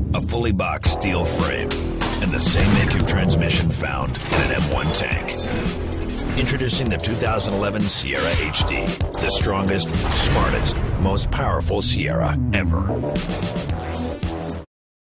a fully boxed steel frame, and the same make of transmission found in an M1 tank. Introducing the 2011 Sierra HD, the strongest, smartest, most powerful Sierra ever.